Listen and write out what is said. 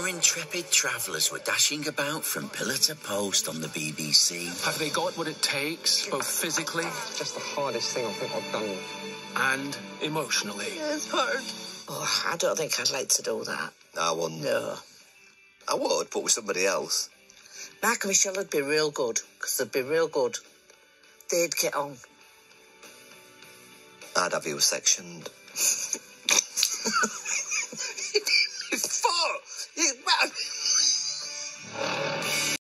Four intrepid travellers were dashing about from pillar to post on the BBC. Have they got what it takes, both physically... It's just the hardest thing I think I've done. ...and emotionally? Yeah, it's hard. Oh, I don't think I'd like to do that. I wouldn't. No. I would, but with somebody else. Mark and Michelle would be real good, because they'd be real good. They'd get on. I'd have you sectioned.